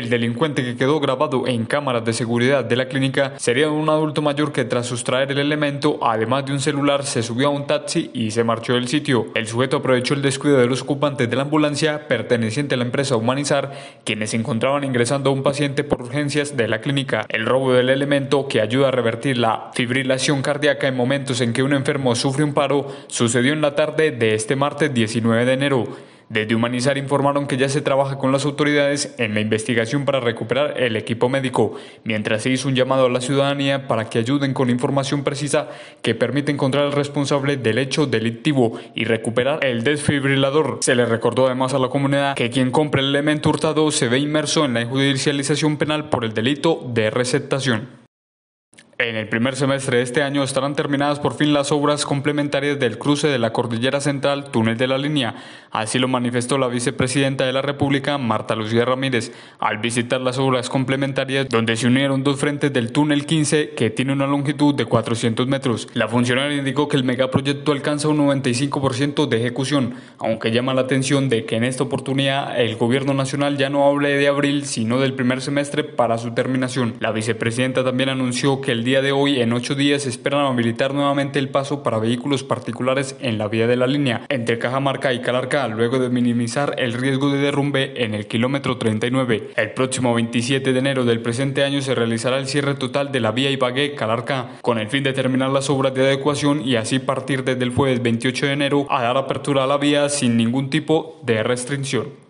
El delincuente que quedó grabado en cámaras de seguridad de la clínica sería un adulto mayor que tras sustraer el elemento, además de un celular, se subió a un taxi y se marchó del sitio. El sujeto aprovechó el descuido de los ocupantes de la ambulancia perteneciente a la empresa Humanizar, quienes se encontraban ingresando a un paciente por urgencias de la clínica. El robo del elemento, que ayuda a revertir la fibrilación cardíaca en momentos en que un enfermo sufre un paro, sucedió en la tarde de este martes 19 de enero. Desde Humanizar informaron que ya se trabaja con las autoridades en la investigación para recuperar el equipo médico, mientras se hizo un llamado a la ciudadanía para que ayuden con información precisa que permita encontrar al responsable del hecho delictivo y recuperar el desfibrilador. Se le recordó además a la comunidad que quien compre el elemento hurtado se ve inmerso en la judicialización penal por el delito de receptación. En el primer semestre de este año estarán terminadas por fin las obras complementarias del cruce de la Cordillera Central, túnel de la línea. Así lo manifestó la vicepresidenta de la República, Marta Lucía Ramírez, al visitar las obras complementarias donde se unieron dos frentes del túnel 15 que tiene una longitud de 400 metros. La funcionaria indicó que el megaproyecto alcanza un 95% de ejecución, aunque llama la atención de que en esta oportunidad el gobierno nacional ya no hable de abril, sino del primer semestre para su terminación. La vicepresidenta también anunció que el día de hoy, en 8 días, esperan habilitar nuevamente el paso para vehículos particulares en la vía de la línea entre Cajamarca y Calarcá, luego de minimizar el riesgo de derrumbe en el kilómetro 39. El próximo 27 de enero del presente año se realizará el cierre total de la vía Ibagué-Calarcá, con el fin de terminar las obras de adecuación y así partir desde el jueves 28 de enero a dar apertura a la vía sin ningún tipo de restricción.